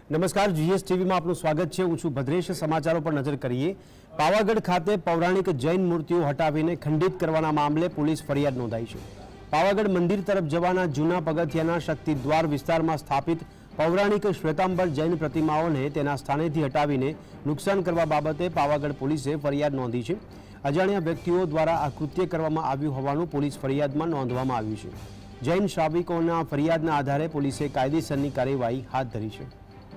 નમસ્કાર, જીએસ ટીવીમાં આપનું સ્વાગત છે। હું છું ભદ્રેશ। સમાચારો પર નજર કરીએ। પાવાગઢ ખાતે પૌરાણિક જૈન મૂર્તિઓ હટાવીને ખંડિત કરવાના મામલે પોલીસ ફરિયાદ નોંધાઈ છે। પાવાગઢ મંદિર તરફ જવાના જૂના પગથિયાના શક્તિદ્વાર વિસ્તારમાં સ્થાપિત પૌરાણિક શ્વેતાંબર જૈન પ્રતિમાઓને તેના સ્થાનેથી હટાવીને નુકસાન કરવા બાબતે પાવાગઢ પોલીસે ફરિયાદ નોંધી છે। અજાણ્યા વ્યક્તિઓ દ્વારા આ કૃત્ય કરવામાં આવ્યું હોવાનું પોલીસ ફરિયાદમાં નોંધવામાં આવ્યું છે। જૈન શ્રાવિકોના ફરિયાદના આધારે પોલીસે કાયદેસરની કાર્યવાહી હાથ ધરી છે।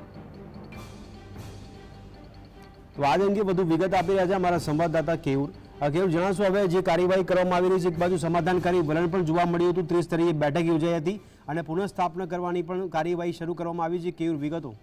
तो आज अंगे વધુ વિગત આપી રહ્યા છે અમારા સંવાદદાતા કેયુર। કેયુર, જણાવશો હવે જે કાર્યવાહી કરવામાં આવી રહી છે, એક બાજુ સમાધાનકારી વલણ પણ જોવા મળ્યું હતું, ત્રિસ્તરીય બેઠક યોજાઈ હતી અને પુનઃસ્થાપના કરવાની પણ કાર્યવાહી શરૂ કરવામાં આવી છે। કેયુર, વિગતો?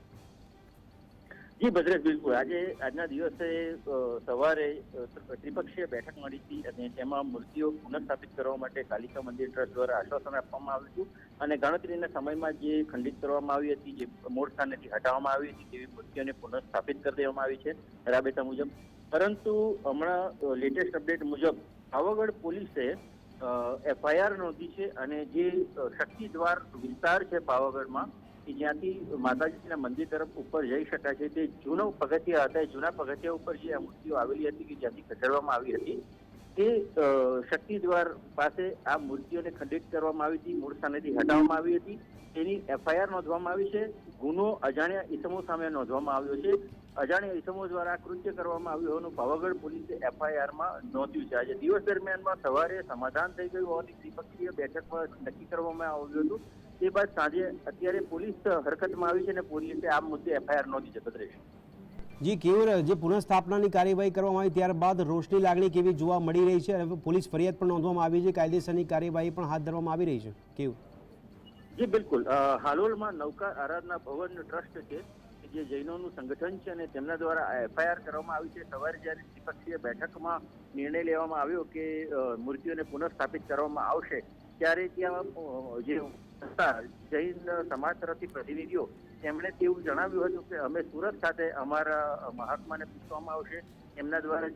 જી ભદ્રેશ, બિલકુલ આજના દિવસે સવારે ત્રિપક્ષીય બેઠક મળી હતી અને તેમાં મૂર્તિઓ પુનઃસ્થાપિત કરવા માટે કાલિકા મંદિર ટ્રસ્ટ દ્વારા આશ્વાસન આપવામાં આવ્યું હતું અને ગણતરીના સમયમાં જે ખંડિત કરવામાં આવી હતી, જે મૂળ સ્થાનેથી હટાવવામાં આવી હતી તેવી મૂર્તિઓને પુનઃસ્થાપિત કરી દેવામાં આવી છે રાબેતા મુજબ। પરંતુ હમણાં લેટેસ્ટ અપડેટ મુજબ પાવાગઢ પોલીસે FIR નોંધી છે અને જે શક્તિદ્વાર વિસ્તાર છે પાવાગઢમાં કે જ્યાંથી માતાજીના મંદિર તરફ ઉપર જઈ શકાય છે, તે જૂનો પગથિયા હતા। જૂના પગથિયા ઉપર જે આ મૂર્તિઓ આવેલી હતી કે જ્યાંથી ખસેડવામાં આવી હતી, તે શક્તિદ્વાર પાસે આ મૂર્તિઓને ખંડિત કરવામાં આવી હતી, મૂળ સ્થાનેથી હટાવવામાં આવી હતી। તેની FIR નોંધવામાં આવી છે। ગુનો અજાણ્યા ઈસમો સામે નોંધવામાં આવ્યો છે। અજાણ્યા ઈસમો દ્વારા આ કૃત્ય કરવામાં આવ્યું હોવાનું પાવાગઢ પોલીસે FIR-માં નોંધ્યું છે। આજે દિવસ દરમિયાનમાં સવારે સમાધાન થઈ ગયું હોવાની ત્રિપક્ષીય બેઠકમાં નક્કી કરવામાં આવ્યું હતું। તે બાદ સાંજે અત્યારે પોલીસ હરકતમાં આવી છે અને પોલીસે આ મુદ્દે FIR નોંધી છે। ભદ્રેશ જી કેયુર, જે પુનઃસ્થાપનાની કાર્યવાહી કરવામાં આવી ત્યારબાદ રોષની લાગણી કેવી જોવા મળી રહી છે? હવે પોલીસ ફરિયાદ પણ નોંધવામાં આવી છે, કાયદેસરની કાર્યવાહી પણ હાથ ધરવામાં આવી રહી છે। કેયુર? જી બિલકુલ, હાલોલમાં નૌકા આરાધના ભવન ટ્રસ્ટ છે જે જૈનોનું સંગઠન છે અને તેમના દ્વારા FIR કરવામાં આવી છે। સવારે જ્યારે ત્રિપક્ષીય બેઠકમાં નિર્ણય લેવામાં આવ્યો કે મૂર્તિઓને પુનઃસ્થાપિત કરવામાં આવશે, ત્યારે ત્યાં જે જૈન સમાજ તરફથી પ્રતિનિધિઓ તેમણે તેવું જણાવ્યું હતું કે અમે સુરત ખાતે અમારા મહાત્માને પૂછવામાં આવશે, તેમના દ્વારા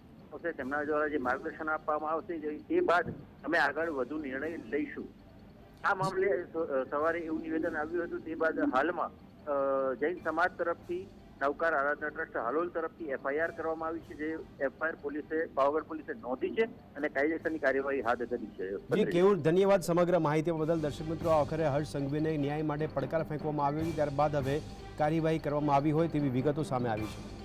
જે માર્ગદર્શન આપવામાં આવશે, તે બાદ અમે આગળ વધુ નિર્ણય લઈશું। આ મામલે સવારે એવું નિવેદન આવ્યું હતું। તે બાદ હાલમાં જૈન સમાજ તરફથી નવકાર આરાધના ટ્રસ્ટ હાલોલ તરફથી FIR કરવામાં આવી છે, જે FIR પોલીસે પાવાગઢ પોલીસે નોંધી છે અને કાયદેસરની કાર્યવાહી હાથ ધરી છે। જી કેયુર, ધન્યવાદ સમગ્ર માહિતી બદલ। દર્શક મિત્રો, આખરે હર્ષ સંઘવીને ન્યાય માટે પડકાર ફેંકવામાં આવ્યો છે, ત્યારબાદ હવે કાર્યવાહી કરવામાં આવી હોય તેવી વિગતો સામે આવી છે।